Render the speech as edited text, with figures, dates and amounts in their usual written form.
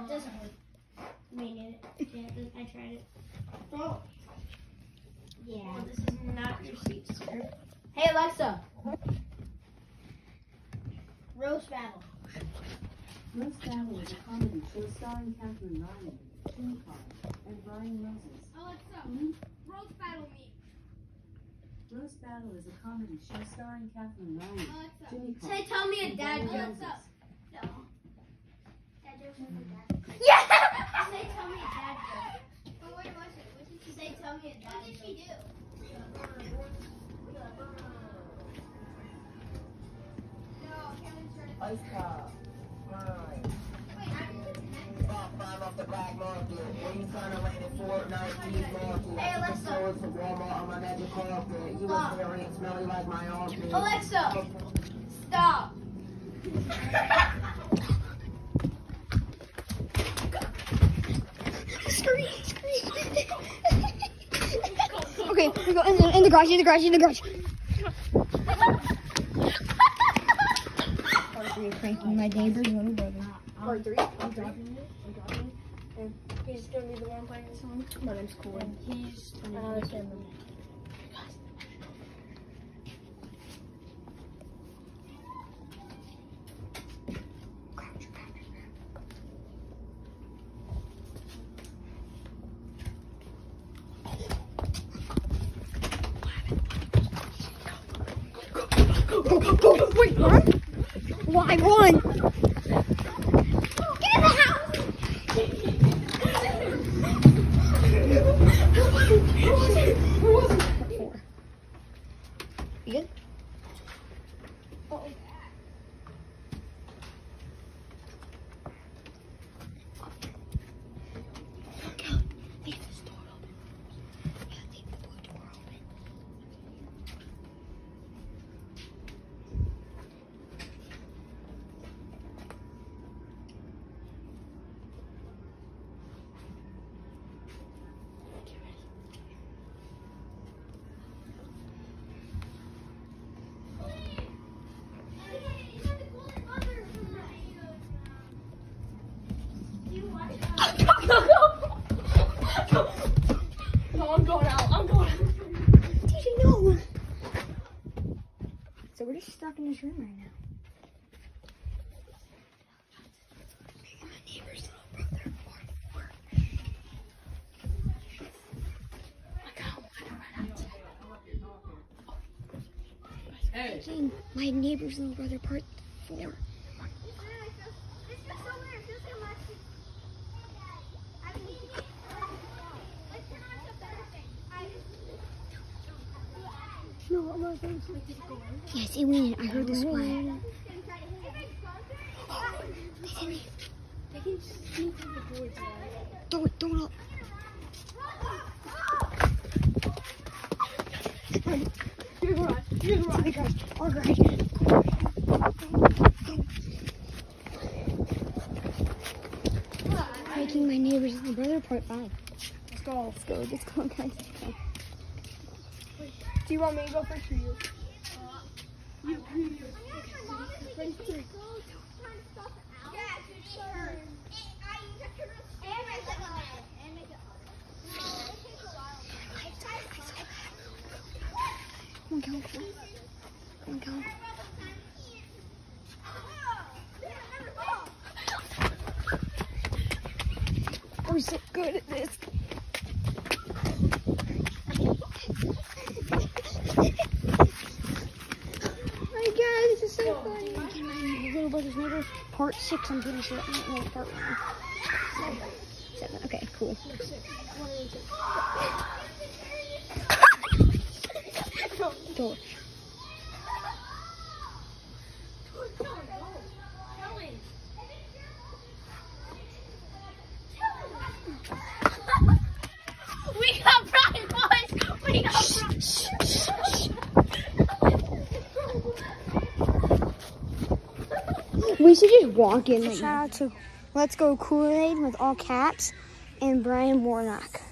It doesn't work. Made it. Yeah, I tried it. Oh. Yeah. Well, this is not your seat, sir. Hey, Alexa. Roast Battle. Roast Battle is a comedy show starring Catherine Ryan, Jimmy Carr, and Brian Moses. Alexa, Roast Battle me. Roast Battle is a comedy show starring Catherine Ryan, Alexa, Jimmy Carr. say, tell me a and dad Brian joke. Moses. No. Dad jokes are for dad. Yeah! Say, tell me a dad joke. Oh, what was it? What did she say? Tell me a dad joke. What did she do? No, Kevin started. Ice pop. Fine. Wait, I didn't Top 5 off the black market. When you trying to land in Fortnite, please market. Hey, Alexa. Stores from Walmart on my magic carpet. You was very smelly like my armpit. Alexa, stop. Scream. Okay, we go in the garage, Part 3 of pranking my neighbor's little brother. Part 3, I'm dropping it. And he's gonna be the one playing the song. My name's Corey. He's another family. Go, wait, run? Why run? Get in the house! Who was it? 4. You good? Uh-oh. Leave this door open. Yeah, leave the blue door open. No, I'm going out. TJ, no. So we're just stuck in this room right now. My neighbor's little brother. Hey. My neighbor's little brother, part 4. Yes, it went. I heard the splash. They can see through the door. Throw it up. Your garage. Our garage. Making my neighbor's little brother, part 5. Let's go, guys. Let's go. Do you want me to go first or you? You. Come on, Cal. We're so good at this. This is so funny. My little brother's neighbor, part 6, I'm pretty sure. No, part 1. 7. Okay, cool. Go. We got Brian, boys! We got Brian! We should just walk in. Shout out to Let's Go Kool-Aid with all caps and Brian Warnock.